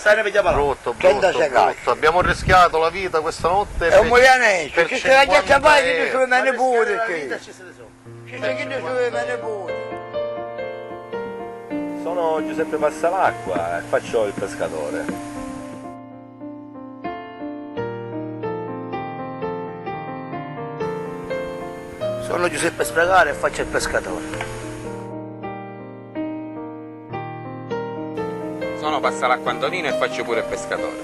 Brutto, brutto. Abbiamo rischiato la vita questa notte. È un mulianese, per ci sta la chiaccia poi che 50 sono euro. mie nipote. Ci sta che sono mie nipote. Sono Giuseppe Passalacqua e faccio il pescatore. Sono Giuseppe Spragare e faccio il pescatore. Sono Passalacqua Antonino e faccio pure il pescatore.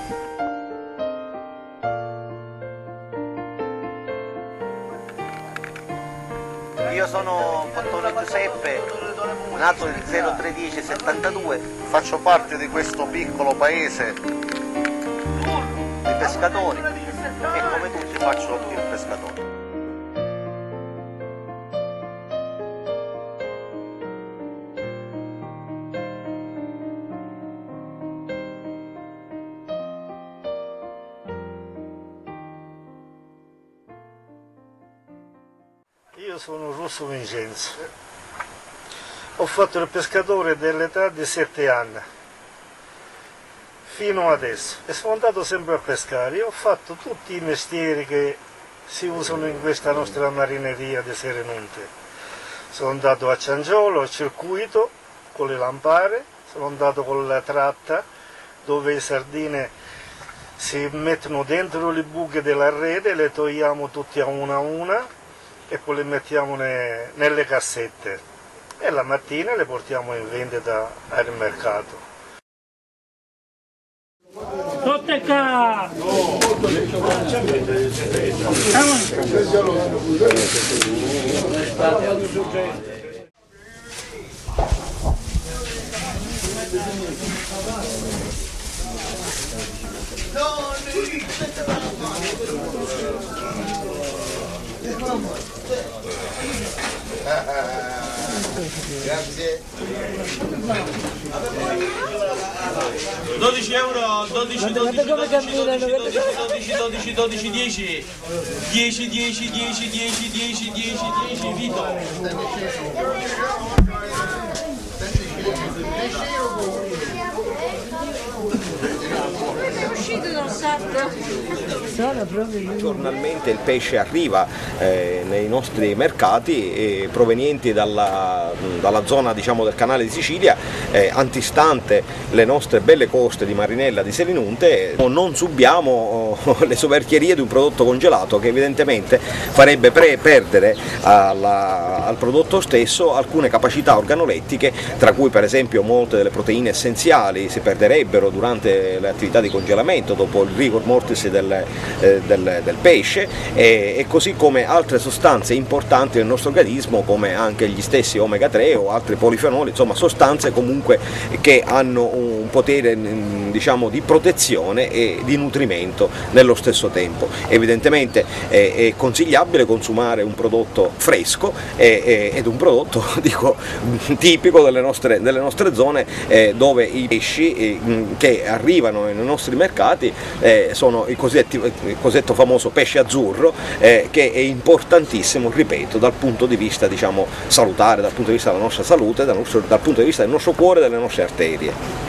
Io sono Bottone Giuseppe, nato nel 0310-72, Faccio parte di questo piccolo paese di pescatori e come tutti faccio il pescatore. Io sono Russo Vincenzo, ho fatto il pescatore dall'età di 7 anni fino adesso e sono andato sempre a pescare. Io ho fatto tutti i mestieri che si usano in questa nostra marineria di Selinunte. Sono andato a Ciangiolo, al circuito con le lampare, sono andato con la tratta dove le sardine si mettono dentro le buche della rete, le togliamo tutte a una e poi le mettiamo nelle cassette e la mattina le portiamo in vendita al mercato. Totteca! 12 euro, 12, 12, 12, 12, 12, 12, 12, 10, 10, 10, 10, 10, 10, 10, 10, Vito. È uscito dal sacco. Giornalmente il pesce arriva nei nostri mercati provenienti dalla zona, diciamo, del canale di Sicilia, antistante le nostre belle coste di Marinella di Selinunte. Non subiamo le soverchierie di un prodotto congelato che evidentemente farebbe perdere al prodotto stesso alcune capacità organolettiche, tra cui per esempio molte delle proteine essenziali si perderebbero durante le attività di congelamento dopo il rigor mortis del pesce, e così come altre sostanze importanti nel nostro organismo come anche gli stessi omega 3 o altri polifenoli, insomma sostanze comunque che hanno un potere, diciamo, di protezione e di nutrimento nello stesso tempo. Evidentemente è consigliabile consumare un prodotto fresco ed un prodotto, dico, tipico delle nostre zone, dove i pesci che arrivano nei nostri mercati sono il cosiddetto famoso pesce azzurro, che è importantissimo, ripeto, dal punto di vista, diciamo, salutare, dal punto di vista della nostra salute, dal punto di vista del nostro cuore e delle nostre arterie.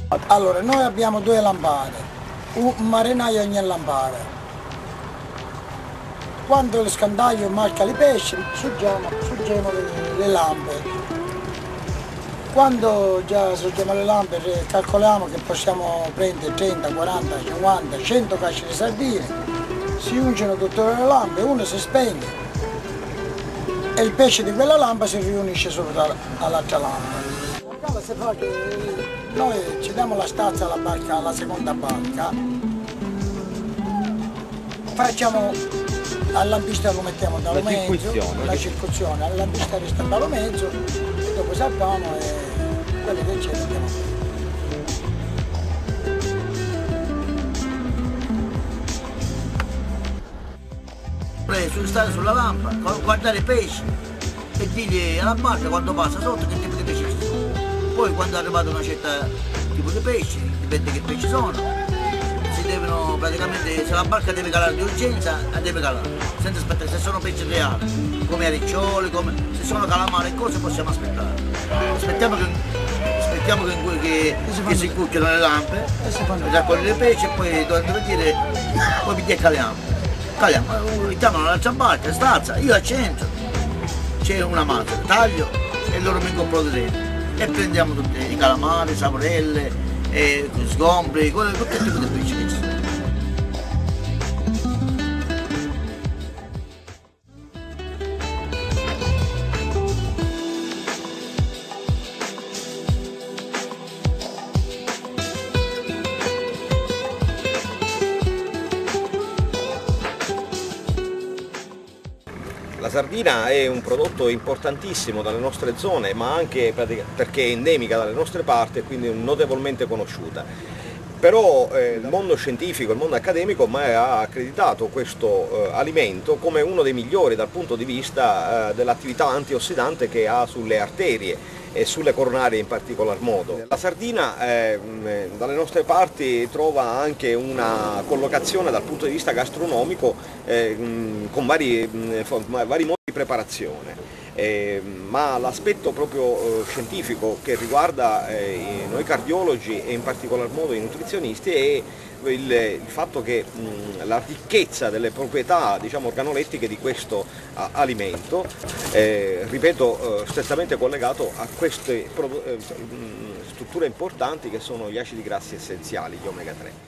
Allora, noi abbiamo 2 lampade, un marinaio ogni lampade. Quando il scandaglio marca i pesci, suggiamo le lampe. Quando già suggiamo le lampe, calcoliamo che possiamo prendere 30, 40, 50, 100 casce di sardine, si ungono tutte le lampe, una si spegne e il pesce di quella lampa si riunisce sopra all'altra lampa. Si fa che noi ci diamo la stazza alla barca, alla seconda barca, facciamo al lampista lo mettiamo dallo mezzo, la circuzione, al lampista resta dallo mezzo, e dopo salviamo e quello che c'è mettiamo. Stare sulla lampa, guardare i pesci e dirgli alla barca quando passa sotto che tipo di pesci ci sono. Poi quando è arrivato una certa tipo di pesci, dipende che pesci sono, si devono praticamente, se la barca deve calare di urgenza, deve calare, senza aspettare, se sono pesci reali, come ariccioli, se sono calamari e cose possiamo aspettare. Aspettiamo che si cucchiano le lampe, raccogliere i pesci e poi dovete dire, poi vi caliamo. Mettiamo l'altra barca, stazza, io accendo, c'è una mazza, taglio e loro mi comprano dentro e prendiamo tutti i calamari, saporelle, sgombri, tutto il tipo di pesce che ci sono. La sardina è un prodotto importantissimo dalle nostre zone, ma anche perché è endemica dalle nostre parti e quindi notevolmente conosciuta. Però il mondo scientifico, il mondo accademico ormai ha accreditato questo alimento come uno dei migliori dal punto di vista dell'attività antiossidante che ha sulle arterie e sulle coronarie in particolar modo. La sardina dalle nostre parti trova anche una collocazione dal punto di vista gastronomico con vari modi di preparazione. Ma l'aspetto proprio scientifico che riguarda noi cardiologi e in particolar modo i nutrizionisti è il fatto che la ricchezza delle proprietà, diciamo, organolettiche di questo alimento, ripeto, strettamente collegato a queste strutture importanti che sono gli acidi grassi essenziali, gli omega 3.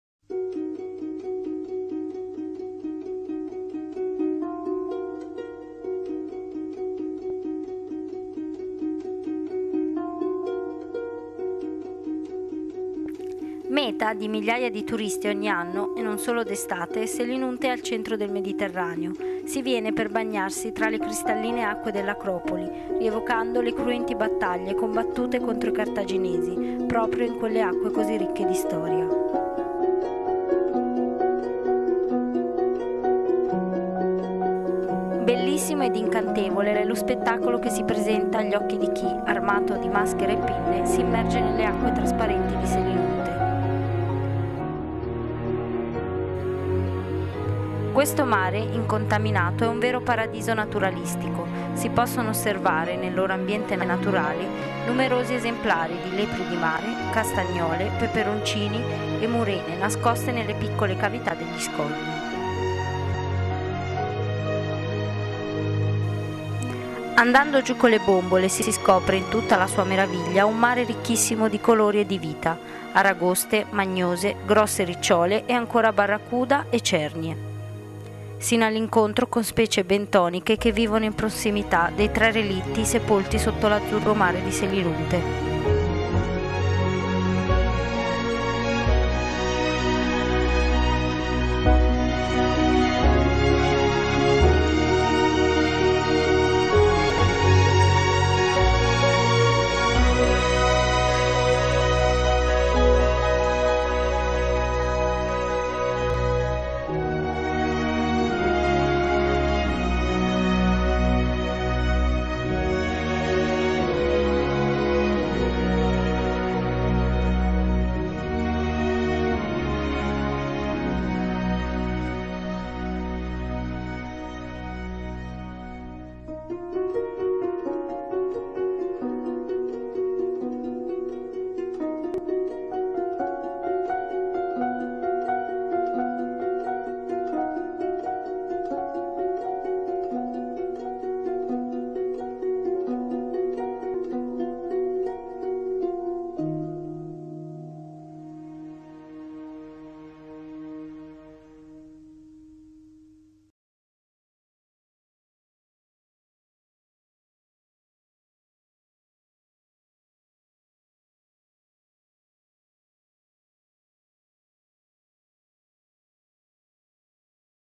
Meta di migliaia di turisti ogni anno, e non solo d'estate, Selinunte è al centro del Mediterraneo. Si viene per bagnarsi tra le cristalline acque dell'Acropoli, rievocando le cruenti battaglie combattute contro i cartaginesi, proprio in quelle acque così ricche di storia. Bellissimo ed incantevole è lo spettacolo che si presenta agli occhi di chi, armato di maschere e pinne, si immerge nelle acque trasparenti di Selinunte. Questo mare incontaminato è un vero paradiso naturalistico. Si possono osservare nel loro ambiente naturale numerosi esemplari di lepri di mare, castagnole, peperoncini e murene nascoste nelle piccole cavità degli scogli. Andando giù con le bombole si scopre in tutta la sua meraviglia un mare ricchissimo di colori e di vita, aragoste, magnose, grosse ricciole e ancora barracuda e cernie, sino all'incontro con specie bentoniche che vivono in prossimità dei 3 relitti sepolti sotto l'azzurro mare di Selinunte.